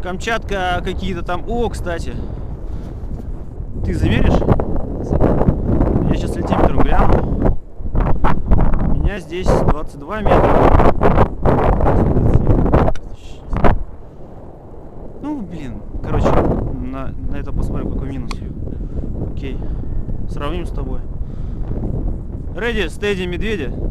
Камчатка какие-то там. О, кстати. Ты замеришь? Я сейчас альтиметром гляну. У меня здесь 22 метра. Ну, блин. Короче, на это посмотрим, какой минус. Окей. Сравним с тобой. Ready, steady, медведя.